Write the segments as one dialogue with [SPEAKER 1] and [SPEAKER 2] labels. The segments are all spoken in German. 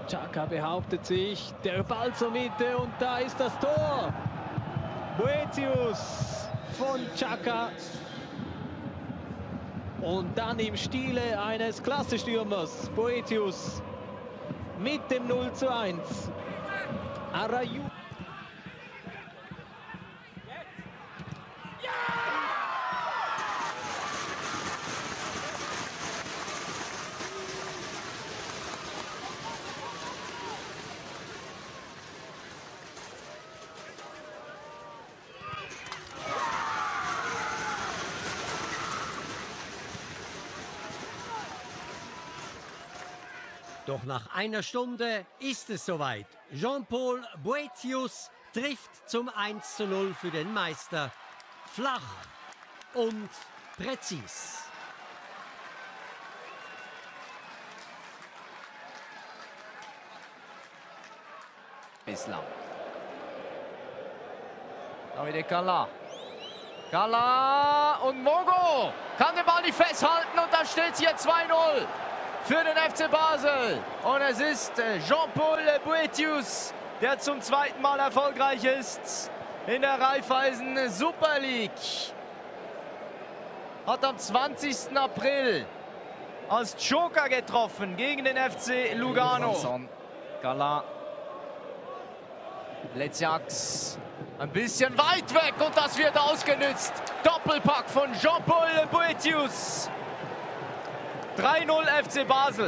[SPEAKER 1] Xhaka behauptet sich, der Ball zur Mitte und da ist das Tor. Boetius von Xhaka. Und dann im Stile eines Klasse-Stürmers, Boetius, mit dem 0:1. Araujo.
[SPEAKER 2] Doch nach einer Stunde ist es soweit. Jean-Paul Boetius trifft zum 1:0 für den Meister. Flach und präzis.
[SPEAKER 3] Bislang. Davide Kalla. Kalla und Mogo kann den Ball nicht festhalten und da steht es hier 2:0 für den FC Basel. Und es ist Jean-Paul Boetius, der zum zweiten Mal erfolgreich ist in der Raiffeisen Super League. Hat am 20. April als Joker getroffen gegen den FC Lugano. Kalla. Leziaks ein bisschen weit weg und das wird ausgenützt. Doppelpack von Jean-Paul Boetius. 3:0 FC Basel.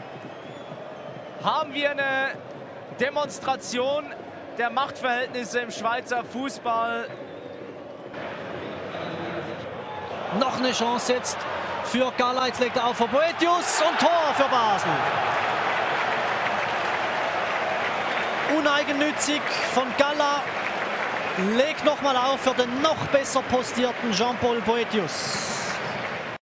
[SPEAKER 3] Haben wir eine Demonstration der Machtverhältnisse im Schweizer Fußball.
[SPEAKER 4] Noch eine Chance jetzt für Kalla. Jetzt legt er auf für Boetius und Tor für Basel. Uneigennützig von Kalla. Legt nochmal auf für den noch besser postierten Jean-Paul Boetius.